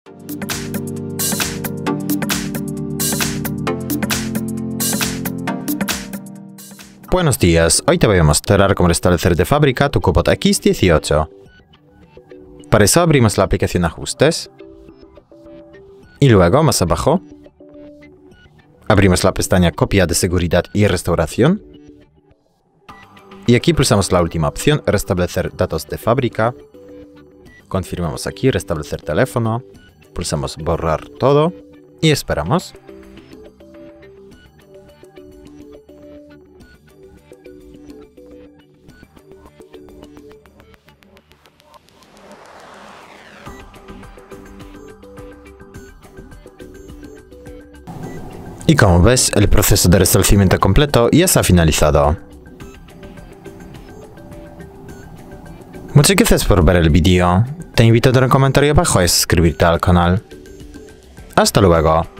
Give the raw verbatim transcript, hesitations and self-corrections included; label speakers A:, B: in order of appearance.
A: Buenos días, hoy te voy a mostrar cómo restablecer de fábrica tu Cubot equis dieciocho. Para eso abrimos la aplicación Ajustes y luego, más abajo, abrimos la pestaña Copia de seguridad y restauración y aquí pulsamos la última opción, Restablecer datos de fábrica. Confirmamos aquí, Restablecer teléfono, pulsamos Borrar todo y esperamos. Y como ves, el proceso de restablecimiento completo ya se ha finalizado. Muchas gracias por ver el vídeo. Te invito a dar un comentario abajo y suscribirte al canal. Hasta luego.